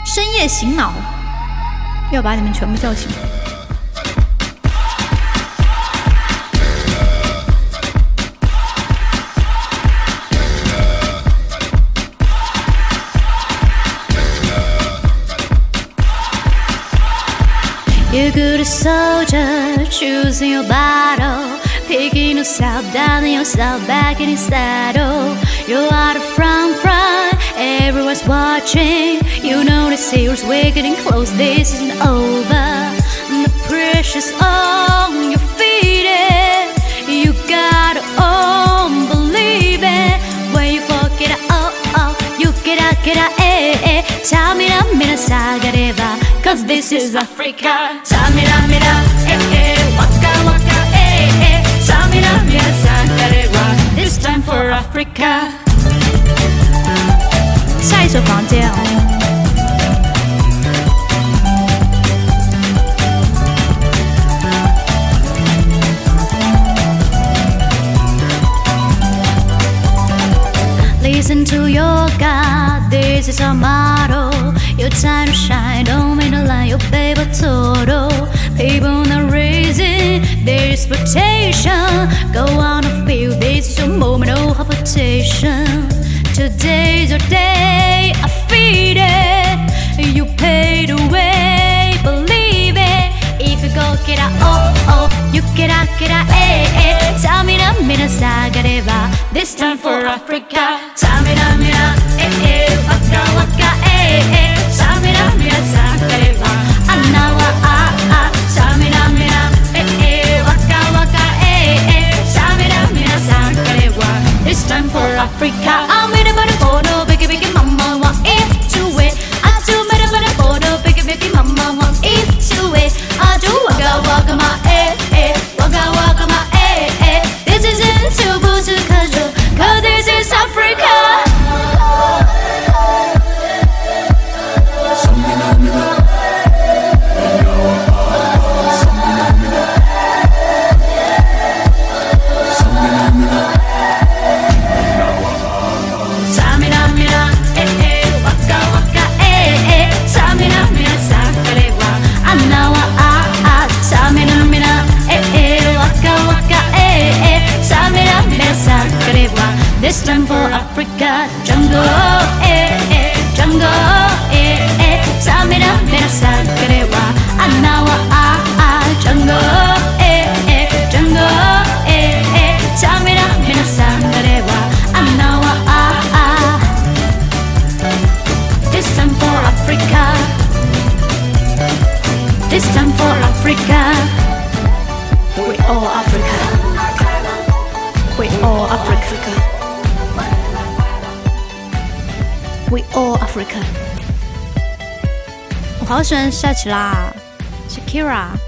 深夜醒脑，要把你们全部叫醒。You good soldier, choosing your battle, picking yourself down and yourself back in your saddle. You are the front, everyone's watching. You know the series, we're getting close, this isn't over. The pressure's on your feet, you gotta believe it. When you forget, you get out, Tamira, mira, sagareva, cause this is Africa. Tamira, mira, waka, waka, Tamira, mira, sagareva, this time for Africa. 下一首房间哦。Listen to your God, this is our motto. Your time to shine, don't mean to lie, your paper total. People not raising their expectation. Go on and feel this is your moment, no hesitation. Today's your day, I feel it. You paid the way, believe it. If you go get out, you get out, Tamira, mira, sagareva, this time for Africa. Tamira, mira, waka, waka, Tamira, mira, sagareva, anawa, Tamira, mira, waka, waka, Tamira, mira, sagareva, this time for Africa. I'm with a photo, biggie, biggie, mama, want it to it. I do with a photo, biggie, biggie, mama, want it to it. I do waka, waka, my, waka, waka, my, this isn't too boozy, cause this is Africa. This time for Africa, jungle, jungle, Tamira, mira, sagareva, anawa, jungle, jungle, Tamira, mira, sagareva, anawa, this time for Africa, this time for Africa, we all Africa, we all Africa. We all Africa。我好喜欢夏奇拉 ，Shakira。